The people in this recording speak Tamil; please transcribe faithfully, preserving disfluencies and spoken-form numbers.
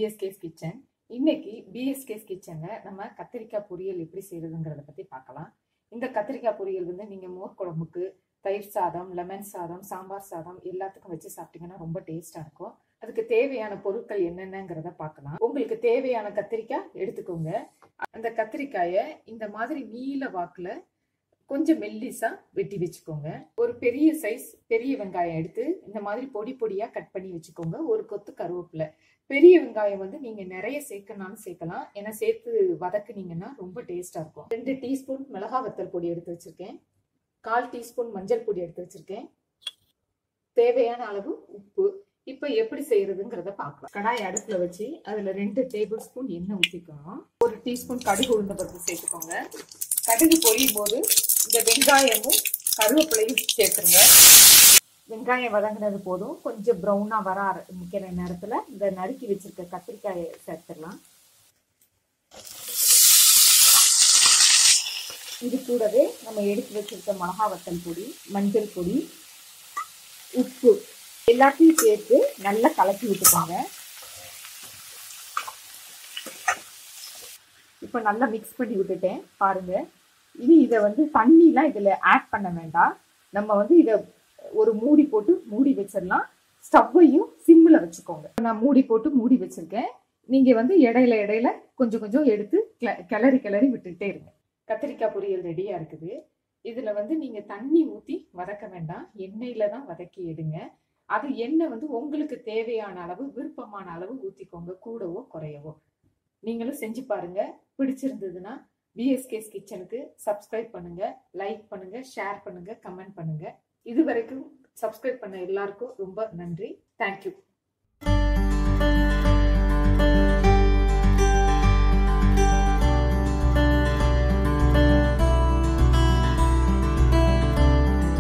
பிஎஸ்கேஸ் கிச்சன். இன்னைக்கு பிஎஸ்கேஸ் கிச்சன்ல நம்ம கத்திரிக்காய் பொரியல் எப்படி செய்யறதுங்கிறத பத்தி பார்க்கலாம். இந்த கத்திரிக்காய் பொரியல் வந்து நீங்க மோர் குழம்புக்கு, தயிர் சாதம், லெமன் சாதம், சாம்பார் சாதம் எல்லாத்துக்கும் வச்சு சாப்பிட்டீங்கன்னா ரொம்ப டேஸ்டா இருக்கும். அதுக்கு தேவையான பொருட்கள் என்னென்னங்கிறத பார்க்கலாம். உங்களுக்கு தேவையான கத்திரிக்காய் எடுத்துக்கோங்க. அந்த கத்திரிக்காயை இந்த மாதிரி நீல வாக்குல கொஞ்சம் மெல்லிசா வெட்டி வச்சுக்கோங்க. ஒரு பெரிய சைஸ் பெரிய வெங்காயம் எடுத்து இந்த மாதிரி பொடி பொடியா கட் பண்ணி வச்சுக்கோங்க. ஒரு கொத்து கருவேப்பிலை. பெரிய வெங்காயம் வந்து நீங்க நிறைய சேர்க்கனாலும் சேர்க்கலாம். ஏன்னா சேர்த்து வதக்குனீங்கன்னா ரொம்ப டேஸ்டா இருக்கும். ரெண்டு டீஸ்பூன் மிளகா வத்தல் பொடி எடுத்து வச்சிருக்கேன். கால் டீஸ்பூன் மஞ்சள் பொடி எடுத்து வச்சிருக்கேன். தேவையான அளவு உப்பு. இப்ப எப்படி செய்யறதுங்கிறத பார்க்கலாம். கடாய் அடுப்புல வச்சு அதுல ரெண்டு டேபிள் ஸ்பூன் எண்ணெய் ஊற்றிக்கணும். ஒரு டீஸ்பூன் கடுகு உளுந்த பருப்பு சேர்த்துக்கோங்க. கடுகு பொரியும் போது இந்த வெங்காயமும் கருவேப்பிலையும் சேர்த்துருங்க. வெங்காயம் வதங்கினது போதும். கொஞ்சம் ப்ரௌனா வர ஆரம்பிக்கிற நேரத்துல இந்த நறுக்கி வச்சிருக்க கத்திரிக்காயை சேர்த்துடலாம். இது கூடவே நம்ம எடுத்து வச்சிருக்க மிளகா வத்தல் பொடி, மஞ்சள் பொடி, உப்பு எல்லாத்தையும் சேர்த்து நல்லா கலக்கி விட்டுக்கோங்க. இப்ப நல்லா மிக்ஸ் பண்ணி விட்டுட்டேன் பாருங்க. இனி இதை வந்து தண்ணிலாம் இதுல ஆட் பண்ண வேண்டாம். நம்ம வந்து இதை ஒரு மூடி போட்டு மூடி வச்சிடலாம். ஸ்டவ்வையும் சிம்ல வச்சுக்கோங்க. நான் மூடி போட்டு மூடி வச்சிருக்கேன். நீங்க வந்து இடையில இடையில கொஞ்சம் கொஞ்சம் எடுத்து கிளறி கிளறி விட்டுட்டே இருங்க. கத்திரிக்காய் பொரியல் ரெடியா இருக்குது. இதுல வந்து நீங்க தண்ணி ஊத்தி வதக்க வேண்டாம். எண்ணெயில தான் வதக்கி எடுங்க. அது எண்ணெய் வந்து உங்களுக்கு தேவையான அளவு, விருப்பமான அளவு ஊத்திக்கோங்க. கூடவோ குறையவோ. நீங்களும் செஞ்சு பாருங்க. பிடிச்சிருந்ததுன்னா பிஎஸ்கேஸ் கிச்சனுக்கு சப்ஸ்கிரைப் பண்ணுங்க, லைக் பண்ணுங்க, ஷேர் பண்ணுங்க, கமெண்ட் பண்ணுங்க. இது வரைக்கும் சப்ஸ்கிரைப் பண்ண எல்லாருக்கும் ரொம்ப நன்றி. தேங்க்யூ.